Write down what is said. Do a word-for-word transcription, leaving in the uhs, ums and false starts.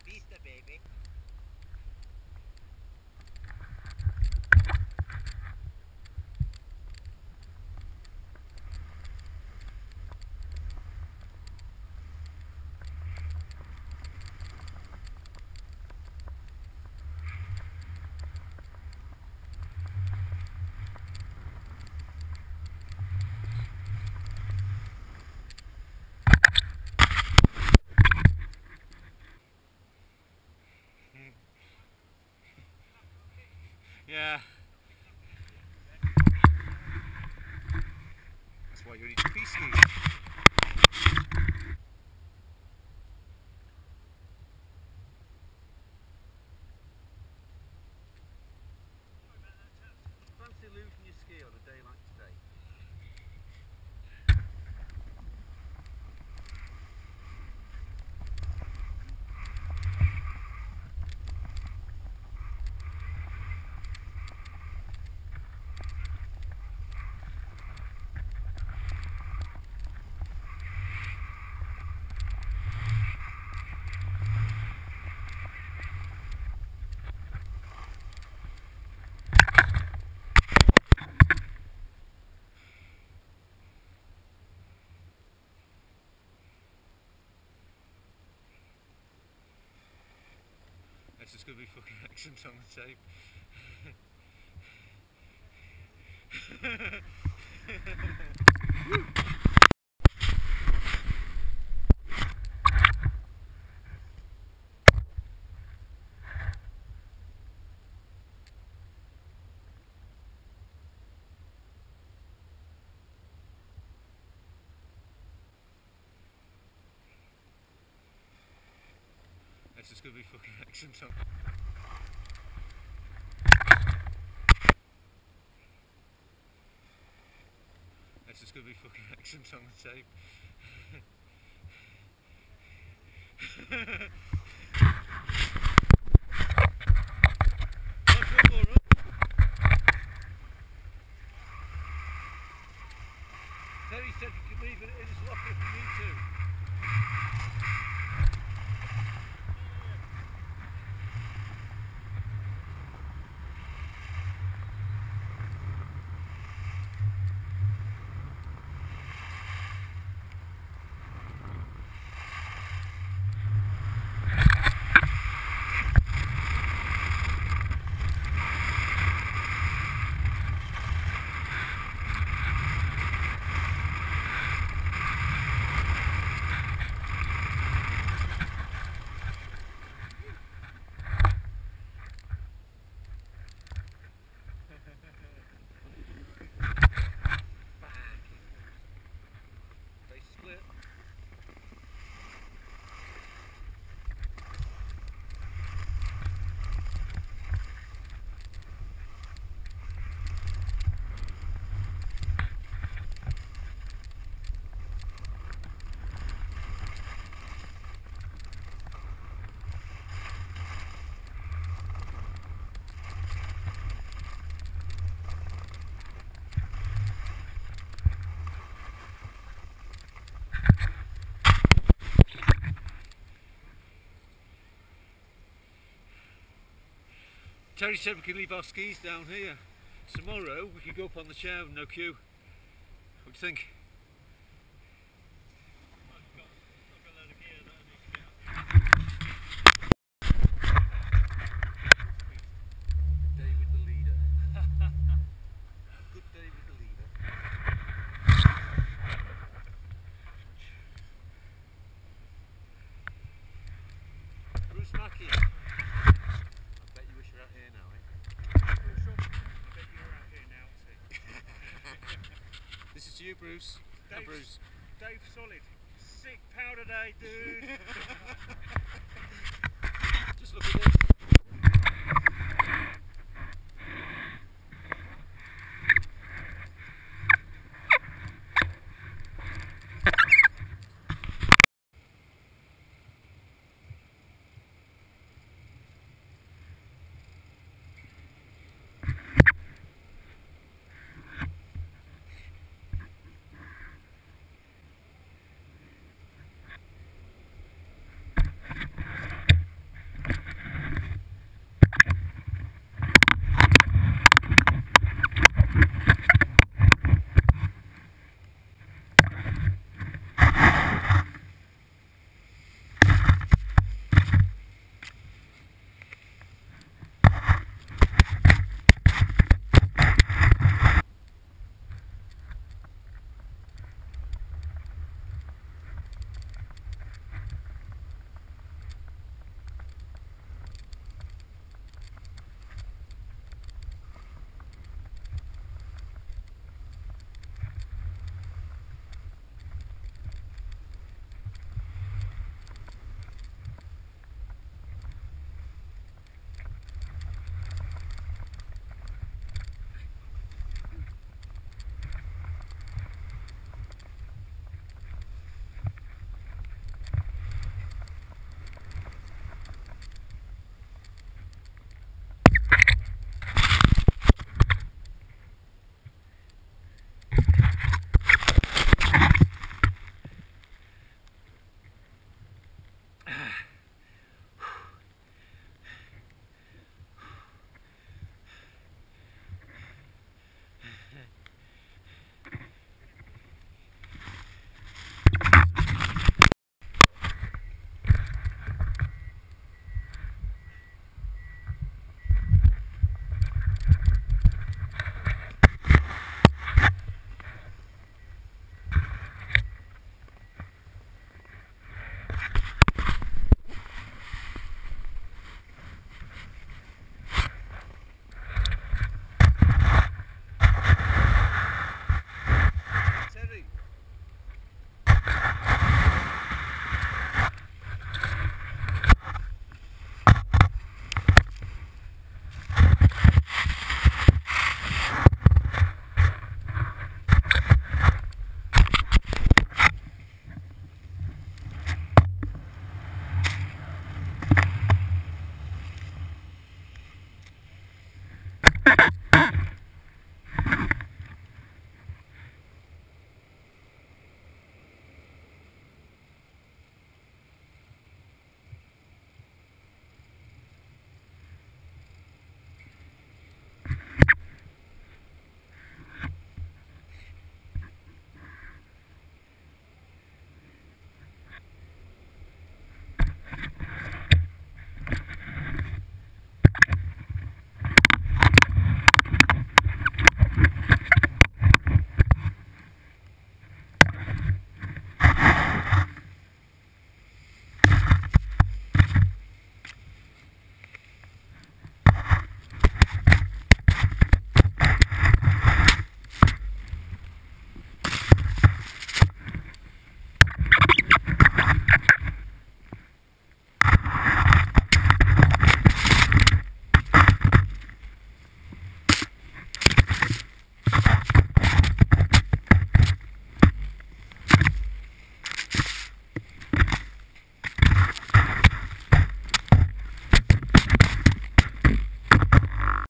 Vista, baby. Yeah. That's why you need to pea skis. Fancy losing your ski on a day like today? This is going to be fucking excellent on the tape. This is going to be fucking excellent on. This is going to be fucking excellent on the tape. Terry said you can leave it in his locker if you need to. Terry said we can leave our skis down here. Tomorrow we can go up on the chair with no queue. What do you think? David the leader. Good David the leader. Bruce Mackey. This is to you, Bruce. Dave, and Bruce. Dave Solid. Sick powder day, dude.